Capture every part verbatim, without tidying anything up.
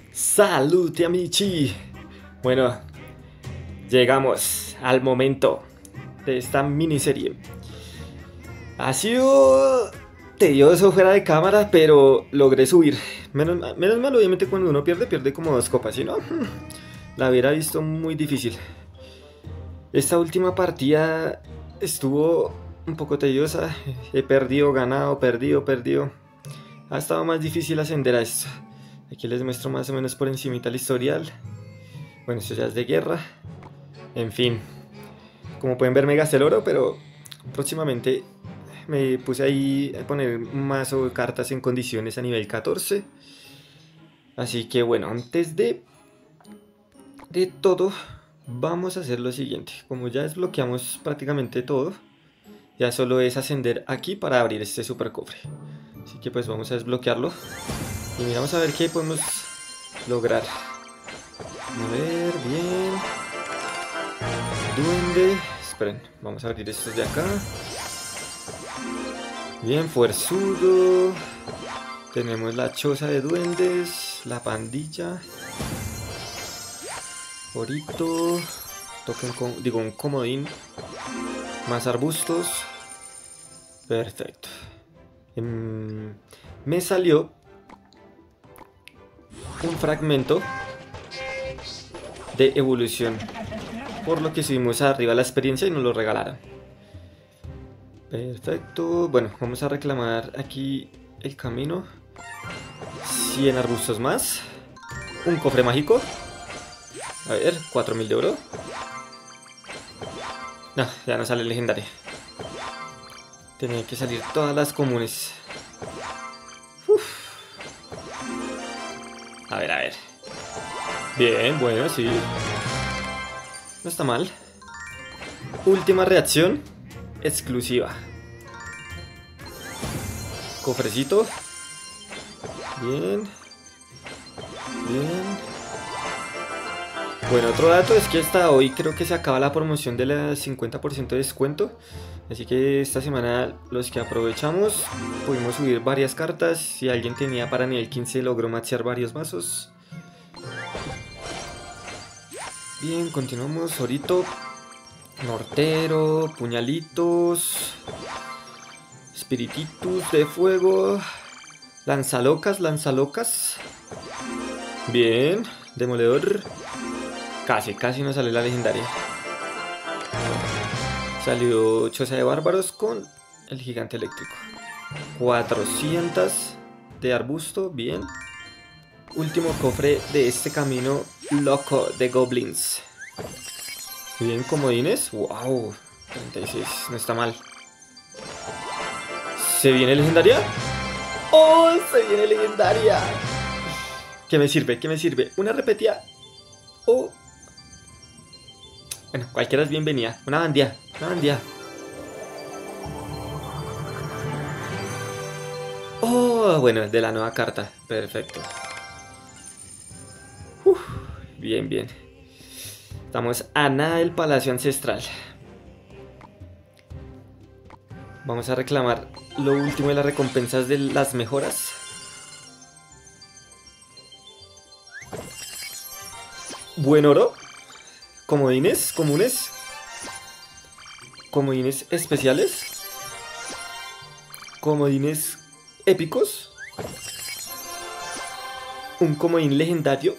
Salud, amici. Bueno, llegamos al momento de esta miniserie. Ha sido tedioso fuera de cámara, pero logré subir. Menos, menos mal, obviamente, cuando uno pierde, pierde como dos copas, ¿sí no? La hubiera visto muy difícil. Esta última partida estuvo un poco tediosa. He perdido, ganado, perdido, perdido. Ha estado más difícil ascender a esto. Aquí les muestro más o menos por encimita el historial. Bueno, esto ya es de guerra. En fin. Como pueden ver me gasté el oro, pero próximamente me puse ahí a poner un mazo de cartas en condiciones a nivel catorce. Así que bueno, antes de, de todo, vamos a hacer lo siguiente. Como ya desbloqueamos prácticamente todo, ya solo es ascender aquí para abrir este super cofre. Así que pues vamos a desbloquearlo. Y miramos a ver qué podemos lograr. A ver, bien. Duende. Esperen, vamos a abrir estos de acá. Bien, fuerzudo. Tenemos la choza de duendes. La pandilla. Orito. Token con, digo, un comodín. Más arbustos. Perfecto. Mm, me salió un fragmento de evolución, por lo que subimos arriba la experiencia y nos lo regalaron. Perfecto. Bueno, vamos a reclamar aquí el camino. cien arbustos más. Un cofre mágico. A ver, cuatro mil de oro. No, ya no sale legendaria. Tenía que salir todas las comunes. Uf. A ver, a ver. Bien, bueno, sí. No está mal. Última reacción exclusiva. Cofrecito. Bien. Bien. Bueno, otro dato es que hasta hoy creo que se acaba la promoción de la cincuenta por ciento de descuento. Así que esta semana los que aprovechamos pudimos subir varias cartas. Si alguien tenía para nivel quince logró maxear varios mazos. Bien, continuamos. Orito, mortero, puñalitos, espirititus de fuego, lanzalocas, lanzalocas. Bien, demoledor. Casi, casi nos sale la legendaria. Salió choza de bárbaros con el gigante eléctrico. cuatrocientos de arbusto, bien. Último cofre de este camino loco de goblins. Bien, comodines. Wow, treinta y seis, no está mal. ¿Se viene legendaria? ¡Oh, se viene legendaria! ¿Qué me sirve? ¿Qué me sirve? ¿Una repetida? ¿O...? Bueno, cualquiera es bienvenida. Una bandía, una bandía. Oh, bueno, de la nueva carta. Perfecto. Uf, bien, bien. Estamos a nada del palacio ancestral. Vamos a reclamar lo último de las recompensas de las mejoras. Buen oro. Comodines comunes. Comodines especiales. Comodines épicos. Un comodín legendario.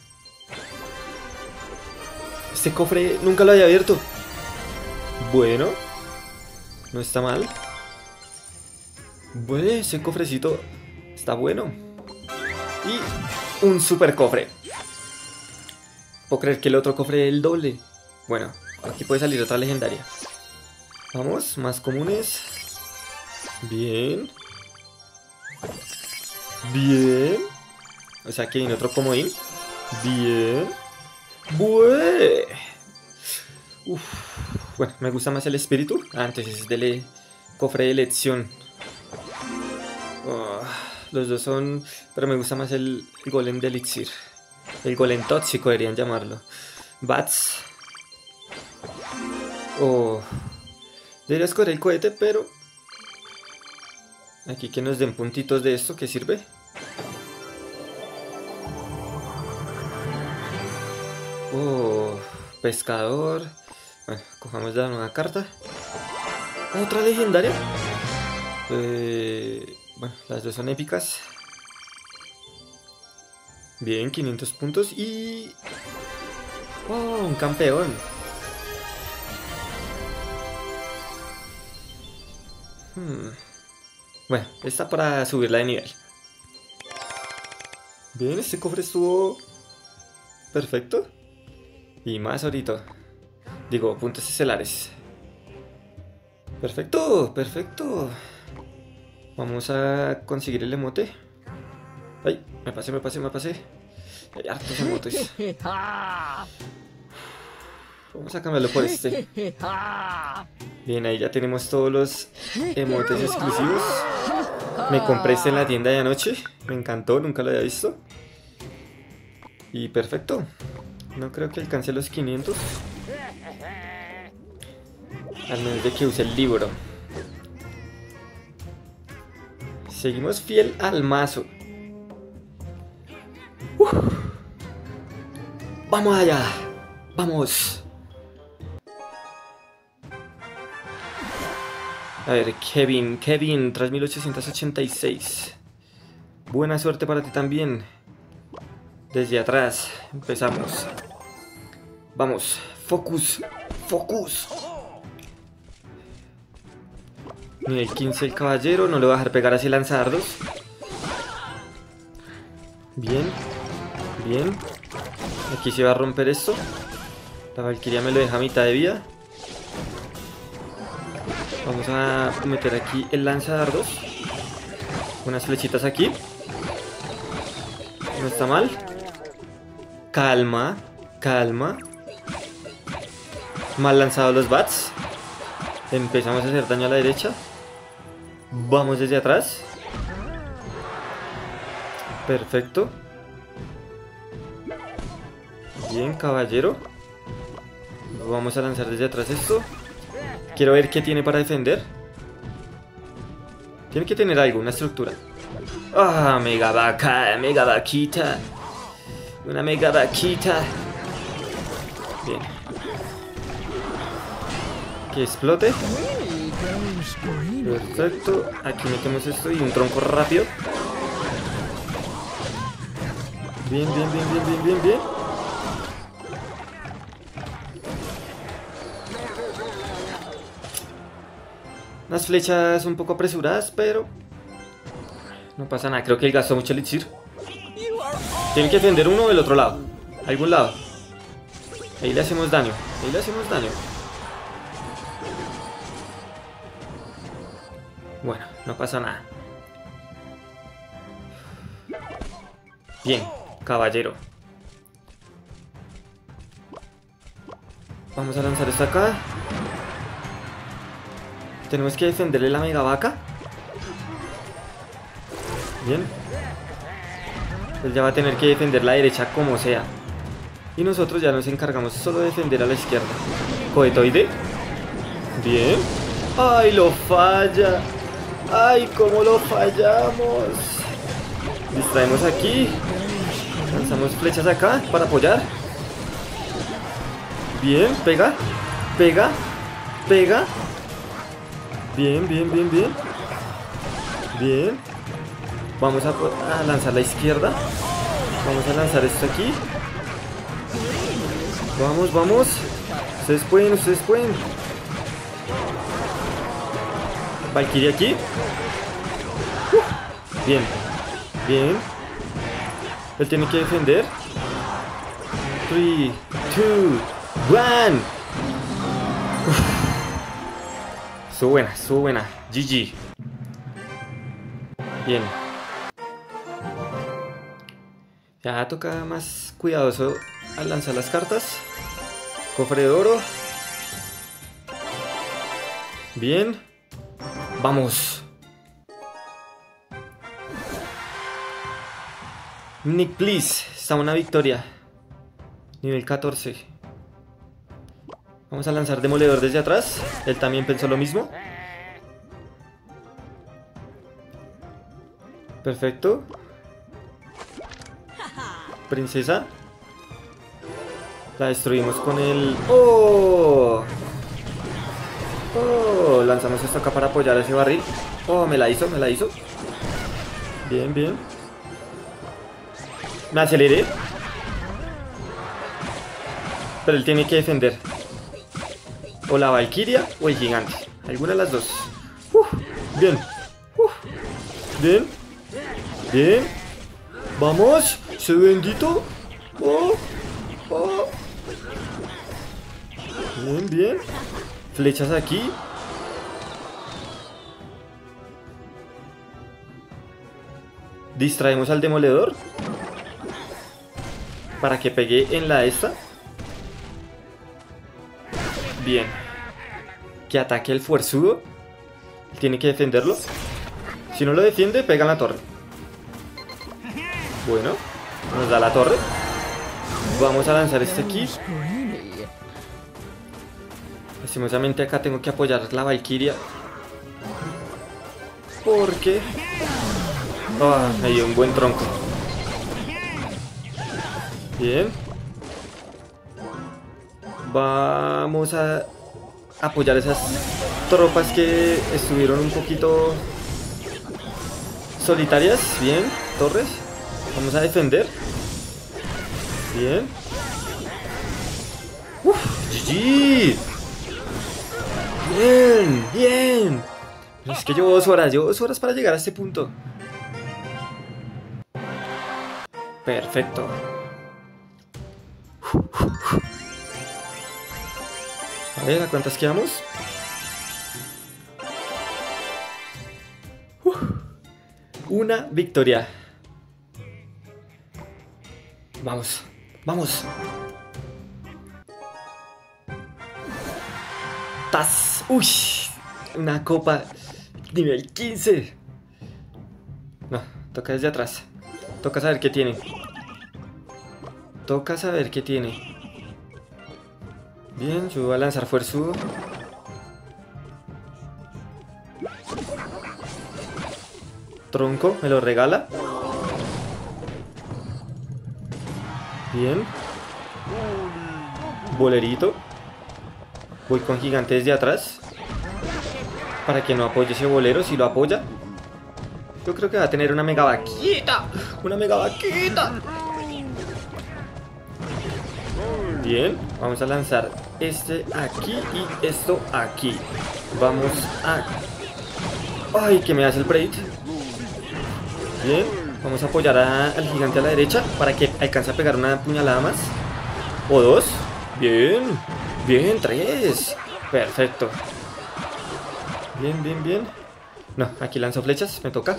Este cofre nunca lo había abierto. Bueno, no está mal. Bueno, ese cofrecito está bueno. Y un super cofre. Puedo creer que el otro cofre es el doble. Bueno, aquí puede salir otra legendaria. Vamos, más comunes. Bien. Bien. O sea que viene otro comodín. Bien. Bue. Uf. Bueno, me gusta más el espíritu. Antes es del cofre de elección. Oh, los dos son... Pero me gusta más el, el golem de elixir. El golem tóxico deberían llamarlo. Bats. Oh. Debería escoger el cohete, pero... Aquí que nos den puntitos de esto, ¿qué sirve? Oh, pescador. Bueno, cojamos la nueva carta. Otra legendaria. Eh, bueno, las dos son épicas. Bien, quinientos puntos y... Oh, un campeón. Hmm. Bueno, está para subirla de nivel. Bien, este cofre estuvo perfecto. Y más ahorita. Digo, puntos estelares. Perfecto, perfecto. Vamos a conseguir el emote. Ay, me pasé, me pasé, me pasé. Hay hartos emotes. Vamos a cambiarlo por este. Bien, ahí ya tenemos todos los emotes exclusivos. Me compré este en la tienda de anoche. Me encantó, nunca lo había visto. Y perfecto. No creo que alcance los quinientos. Al menos de que use el libro. Seguimos fiel al mazo. Uf. Vamos allá. Vamos. A ver, Kevin, Kevin, tres mil ochocientos ochenta y seis. Buena suerte para ti también. Desde atrás, empezamos. Vamos, focus, focus. Nivel quince el caballero, no le voy a dejar pegar así lanzadardos. Bien, bien. Aquí se va a romper esto. La valquiria me lo deja a mitad de vida. Vamos a meter aquí el lanzadardos. Unas flechitas aquí. No está mal. Calma, calma. Mal lanzados los bats. Empezamos a hacer daño a la derecha. Vamos desde atrás. Perfecto. Bien, caballero. Vamos a lanzar desde atrás esto. Quiero ver qué tiene para defender. Tiene que tener algo, una estructura. Ah, mega vaca, mega vaquita. Una mega vaquita. Bien. Que explote. Perfecto. Aquí metemos esto y un tronco rápido. Bien, bien, bien, bien, bien, bien, bien. Unas flechas un poco apresuradas, pero no pasa nada. Creo que él gastó mucho elixir. Tienen que defender uno del otro lado. Algún lado. Ahí le hacemos daño. Ahí le hacemos daño. Bueno, no pasa nada. Bien, caballero. Vamos a lanzar esto acá. Tenemos que defenderle la mega vaca. Bien. Él ya va a tener que defender la derecha como sea. Y nosotros ya nos encargamos solo de defender a la izquierda. Cohetoide. Bien. ¡Ay, lo falla! ¡Ay, cómo lo fallamos! Distraemos aquí. Lanzamos flechas acá para apoyar. Bien, pega. Pega. Pega. Bien, bien, bien, bien. Bien. Vamos a, a lanzar la izquierda. Vamos a lanzar esto aquí. Vamos, vamos. Ustedes pueden, ustedes pueden. Valkyrie aquí. Uh, bien. Bien. Él tiene que defender. tres, dos, uno. Estuvo buena, estuvo buena. G G. Bien. Ya toca más cuidadoso al lanzar las cartas. Cofre de oro. Bien. Vamos. Nick, please. Está una victoria. Nivel catorce. Vamos a lanzar demoledor desde atrás. Él también pensó lo mismo. Perfecto. Princesa. La destruimos con el... ¡Oh! ¡Oh! Lanzamos esto acá para apoyar ese barril. ¡Oh! Me la hizo, me la hizo. Bien, bien. Me aceleré. Pero él tiene que defender. O la Valquiria o el gigante. Alguna de las dos. Uf, bien. Uf, bien. Bien. Vamos. Se bendito. Oh, oh. Bien, bien. Flechas aquí. Distraemos al demoledor para que pegue en la esta. Bien. Que ataque el fuerzudo. Tiene que defenderlo. Si no lo defiende, pega en la torre. Bueno, nos da la torre. Vamos a lanzar este aquí. Lastimosamente acá tengo que apoyar la Valquiria. Porque... Ah, me dio un buen tronco. Bien. Vamos a apoyar esas tropas que estuvieron un poquito solitarias. Bien, torres. Vamos a defender. Bien. Uf, G G. Bien, bien. Es que llevo dos horas, llevo dos horas para llegar a este punto. Perfecto. A ver, ¿a cuántas quedamos? Uf, una victoria. Vamos, vamos. ¡Tas! ¡Uy! Una copa nivel quince. No, toca desde atrás. Toca saber qué tiene. Toca saber qué tiene. Bien, yo voy a lanzar fuerzudo. Tronco, me lo regala. Bien. Bolerito. Voy con gigante desde atrás. Para que no apoye ese bolero. Si lo apoya, yo creo que va a tener una mega vaquita. Una mega vaquita. Bien, vamos a lanzar este aquí y esto aquí. Vamos a... ¡Ay! Que me hace el braid. Bien, vamos a apoyar a, al gigante a la derecha para que alcance a pegar una puñalada más. O dos. Bien, bien, tres. Perfecto. Bien, bien, bien. No, aquí lanzo flechas, me toca.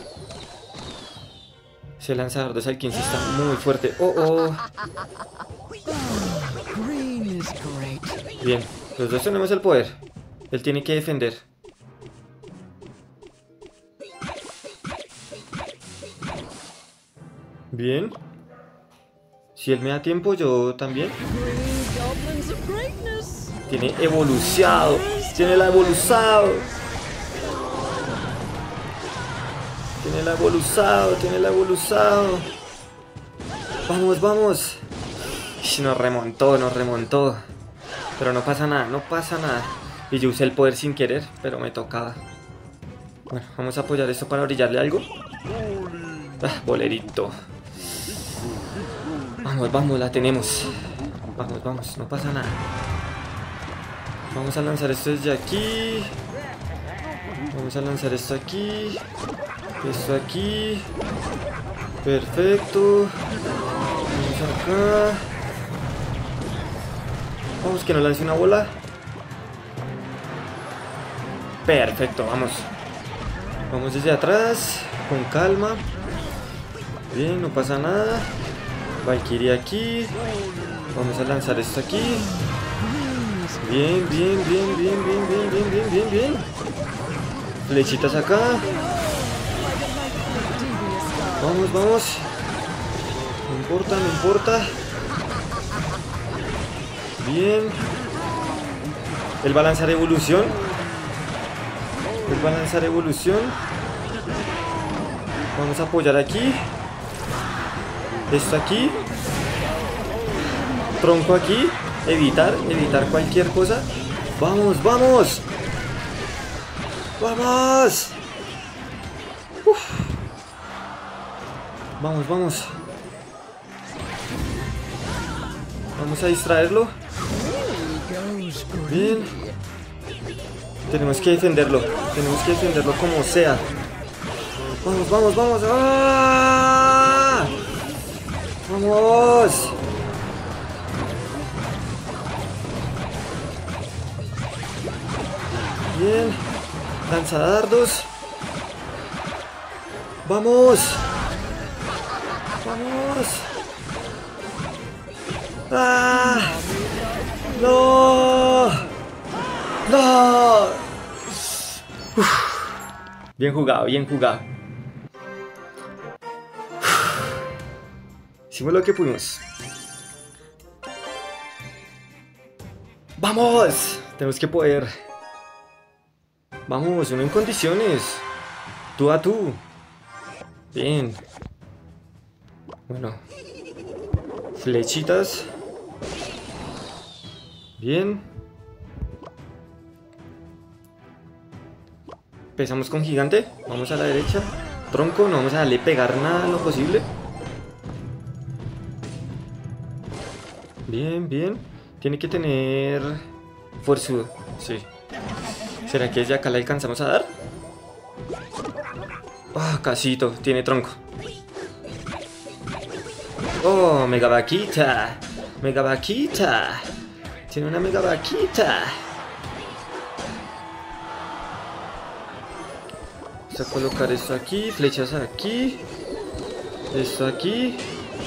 Ese lanzador de Sal quince está muy fuerte. Oh, oh. Bien, los dos tenemos el poder. Él tiene que defender. Bien. Si él me da tiempo, yo también. Tiene evolucionado. Tiene la evolucionado. Tiene la evolucionado. Tiene la evolucionado. Vamos, vamos. Nos remontó, nos remontó. Pero no pasa nada, no pasa nada. Y yo usé el poder sin querer, pero me tocaba. Bueno, vamos a apoyar esto para brillarle algo. Ah, bolerito. Vamos, vamos, la tenemos. Vamos, vamos, no pasa nada. Vamos a lanzar esto desde aquí. Vamos a lanzar esto aquí. Esto aquí. Perfecto. Vamos acá. Vamos, que nos lance una bola. Perfecto, vamos. Vamos desde atrás, con calma. Bien, no pasa nada. Valkyrie aquí. Vamos a lanzar esto aquí. Bien, bien, bien, bien, bien, bien, bien, bien, bien, bien. Flechitas acá. Vamos, vamos. No importa, no importa. Bien. Él va a lanzar evolución. Él va a lanzar evolución. Vamos a apoyar aquí. Esto aquí. Tronco aquí. Evitar, evitar cualquier cosa. ¡Vamos, vamos! ¡Vamos! Uf. Vamos, vamos. Vamos a distraerlo. Bien. Tenemos que defenderlo. Tenemos que defenderlo como sea. Vamos, vamos, vamos. ¡Ah! ¡Vamos! Bien. Lanzadardos. ¡Vamos! ¡Vamos! ¡Ah! ¡No! ¡No! Uf. Bien jugado, bien jugado. Uf. Hicimos lo que pudimos. ¡Vamos! Tenemos que poder. Vamos, uno en condiciones. Tú a tú. Bien. Bueno. Flechitas. Bien. Empezamos con gigante. Vamos a la derecha. Tronco, no vamos a darle pegar nada en lo posible. Bien, bien. Tiene que tener fuerzudo. Sí. ¿Será que desde acá le alcanzamos a dar? Ah, oh, casito. Tiene tronco. Oh, mega vaquita. Mega vaquita. Tiene una mega vaquita. Vamos a colocar esto aquí. Flechas aquí. Esto aquí.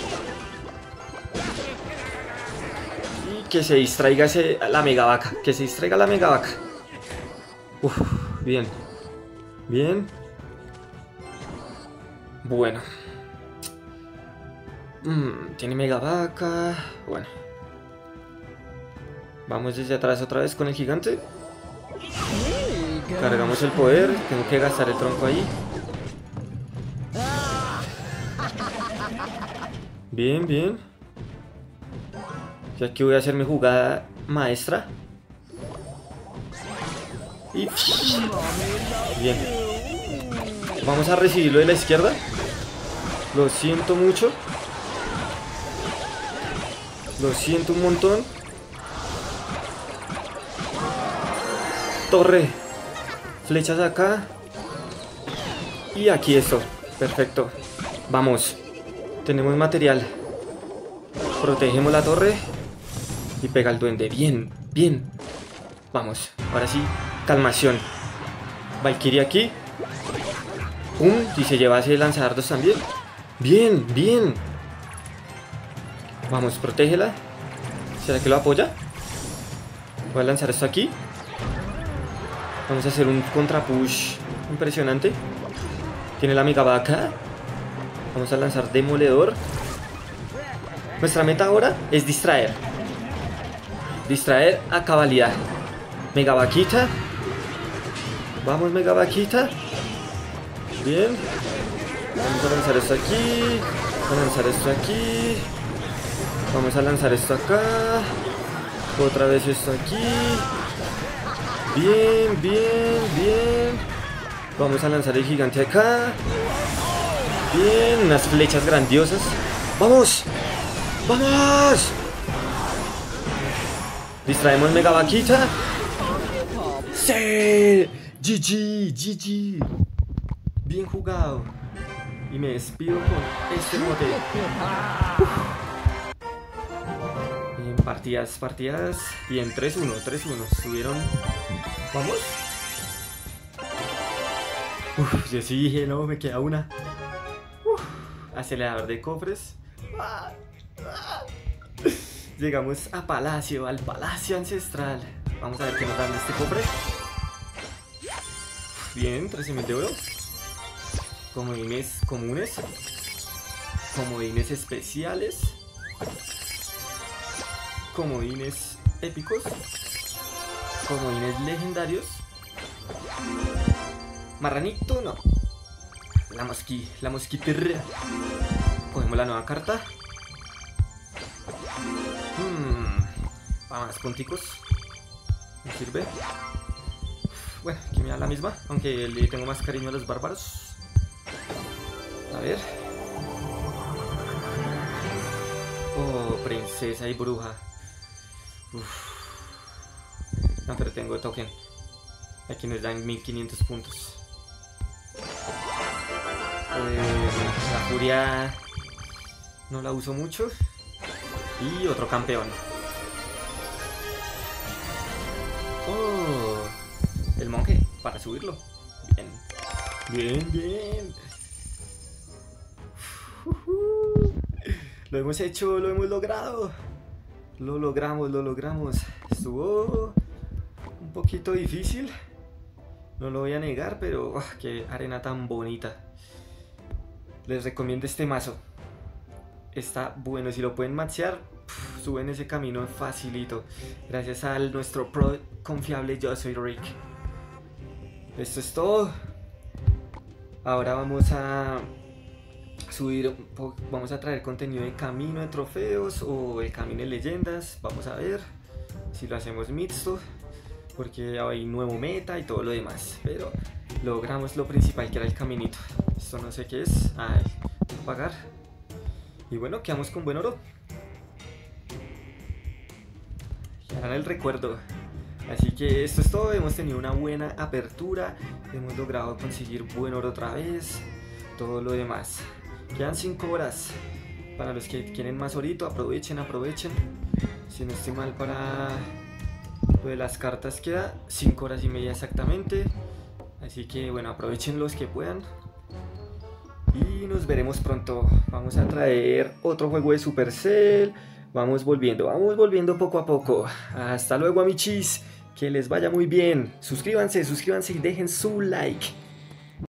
Y que se distraiga ese, la mega vaca. Que se distraiga la mega vaca. Uf, bien. Bien. Bueno. Mm, tiene mega vaca. Bueno. Vamos desde atrás otra vez con el gigante. Cargamos el poder. Tengo que gastar el tronco ahí. Bien, bien. Y aquí voy a hacer mi jugada maestra. Y... bien. Vamos a recibirlo de la izquierda. Lo siento mucho. Lo siento un montón. Torre. Flechas acá. Y aquí esto. Perfecto. Vamos. Tenemos material. Protegemos la torre. Y pega el duende. Bien, bien. Vamos. Ahora sí. Calmación. Valkyrie aquí. Pum. Y se lleva ese lanzadardos también. Bien, bien. Vamos, protégela. ¿Será que lo apoya? Voy a lanzar esto aquí. Vamos a hacer un contrapush impresionante. Tiene la mega vaca. Vamos a lanzar demoledor. Nuestra meta ahora es distraer. Distraer a cabalidad. Mega vaquita. Vamos, mega vaquita. Bien. Vamos a lanzar esto aquí. Vamos a lanzar esto aquí. Vamos a lanzar esto acá. Otra vez esto aquí. Bien, bien, bien. Vamos a lanzar el gigante acá. Bien, unas flechas grandiosas. ¡Vamos! ¡Vamos! Distraemos mega vaquita. ¡Sí! G G, G G. Bien jugado. Y me despido con este mote. Bien, partidas, partidas. Bien, tres uno, tres uno. Subieron. ¿Vamos? Uf, yo sí dije, no, me queda una. Uf, acelerador de cofres. Llegamos a Palacio, al Palacio Ancestral. Vamos a ver qué nos dan de este cofre. Bien, trece mil de oro. Comodines comunes. Comodines especiales. Comodines épicos. Comodines legendarios. Marranito, no. La mosqui, la mosquiterra. Cogemos la nueva carta. Hmm. Nada más punticos. Me sirve. Bueno, aquí me da la misma, aunque le tengo más cariño a los bárbaros. A ver. Oh, princesa y bruja. Uf. No, pero tengo token. Aquí nos dan mil quinientos puntos. Eh, la furia no la uso mucho. Y otro campeón. Oh, el monje para subirlo. Bien, bien, bien. Lo hemos hecho, lo hemos logrado. Lo logramos, lo logramos. Estuvo un poquito difícil. No lo voy a negar, pero oh, qué arena tan bonita. Les recomiendo este mazo. Está bueno, si lo pueden maxear, pff, suben ese camino facilito. Gracias a nuestro pro confiable Yo Soy Rick. Esto es todo. Ahora vamos a subir, vamos a traer contenido de camino de trofeos o el camino de leyendas. Vamos a ver si lo hacemos mixto, porque hay nuevo meta y todo lo demás. Pero logramos lo principal, que era el caminito. Esto no sé qué es. Ay, voy a pagar. Y bueno, quedamos con buen oro. Y harán el recuerdo. Así que esto es todo. Hemos tenido una buena apertura. Hemos logrado conseguir buen oro otra vez. Todo lo demás. Quedan cinco horas. Para los que quieren más orito, aprovechen, aprovechen. Si no estoy mal, para lo de las cartas queda cinco horas y media exactamente. Así que bueno, aprovechen los que puedan. Y nos veremos pronto. Vamos a traer otro juego de Supercell. Vamos volviendo, vamos volviendo poco a poco. Hasta luego, amichis. Que les vaya muy bien. Suscríbanse, suscríbanse y dejen su like.